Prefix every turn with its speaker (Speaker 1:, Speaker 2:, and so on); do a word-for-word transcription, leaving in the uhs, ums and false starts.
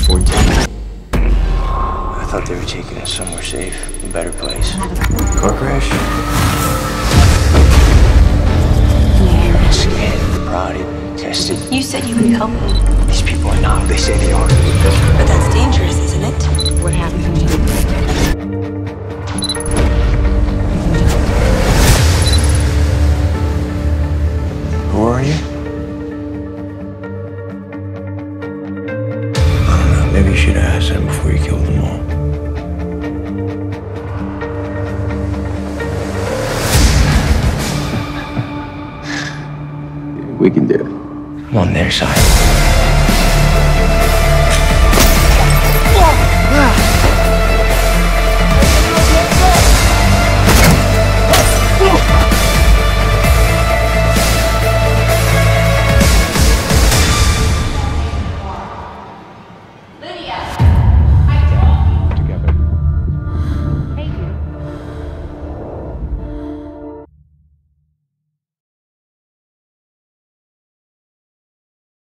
Speaker 1: fourteen.
Speaker 2: I thought they were taking us somewhere safe, a better place. Car crash?
Speaker 3: Yeah.
Speaker 2: Scanned, prodded, tested.
Speaker 3: You said you could help me.
Speaker 2: These people are not who they say they are.
Speaker 3: But that's dangerous, isn't it? What happened to you?
Speaker 2: Who are you? I don't know. Maybe you should have asked them before you killed them all.
Speaker 1: We can do it.
Speaker 2: I'm on their side.